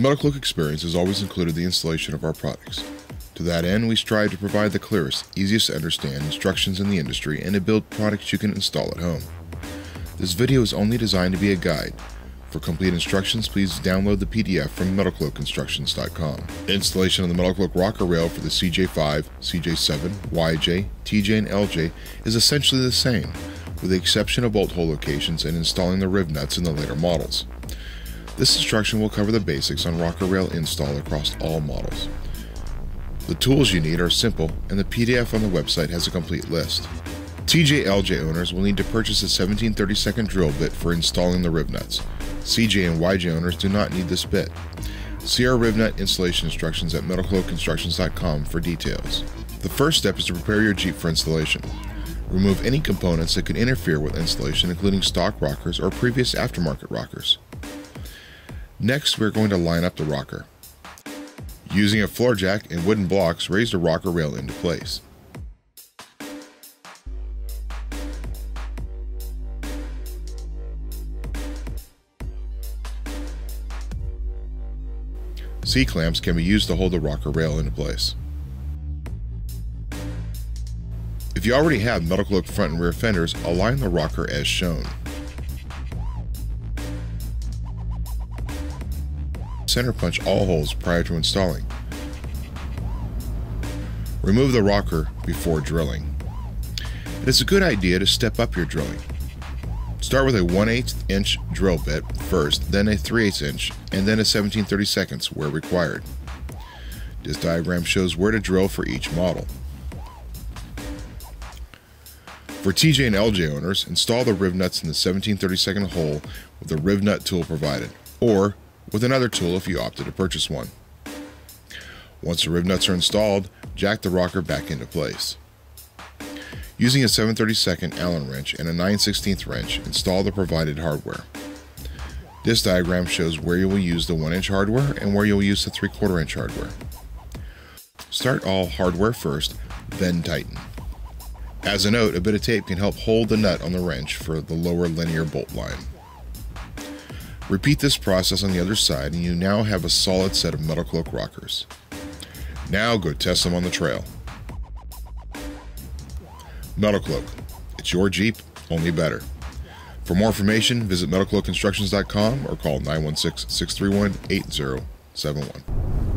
Metal Cloak experience has always included the installation of our products. To that end, we strive to provide the clearest, easiest to understand instructions in the industry and to build products you can install at home. This video is only designed to be a guide. For complete instructions, please download the PDF from metalcloakinstructions.com. Installation of the Metal Cloak rocker rail for the CJ5, CJ7, YJ, TJ, and LJ is essentially the same, with the exception of bolt hole locations and installing the riv nuts in the later models. This instruction will cover the basics on rocker rail install across all models. The tools you need are simple, and the PDF on the website has a complete list. TJ/LJ owners will need to purchase a 17/32 drill bit for installing the riv nuts. CJ and YJ owners do not need this bit. See our riv nut installation instructions at metalcloakinstructions.com for details. The first step is to prepare your Jeep for installation. Remove any components that could interfere with installation, including stock rockers or previous aftermarket rockers. Next, we are going to line up the rocker. Using a floor jack and wooden blocks, raise the rocker rail into place. C-clamps can be used to hold the rocker rail into place. If you already have Metal Cloak front and rear fenders, align the rocker as shown. Center punch all holes prior to installing. Remove the rocker before drilling. It is a good idea to step up your drilling. Start with a 1/8 inch drill bit first, then a 3/8 inch, and then a 17/32 where required. This diagram shows where to drill for each model. For TJ and LJ owners, install the riv nuts in the 17/32 hole with the riv nut tool provided, or with another tool if you opted to purchase one. Once the riv nuts are installed, jack the rocker back into place. Using a 7/32 Allen wrench and a 9/16 wrench, install the provided hardware. This diagram shows where you will use the 1 inch hardware and where you will use the 3/4 inch hardware. Start all hardware first, then tighten. As a note, a bit of tape can help hold the nut on the wrench for the lower linear bolt line. Repeat this process on the other side and you now have a solid set of Metal Cloak rockers. Now go test them on the trail. Metal Cloak. It's your Jeep, only better. For more information, visit metalcloakinstructions.com or call 916-631-8071.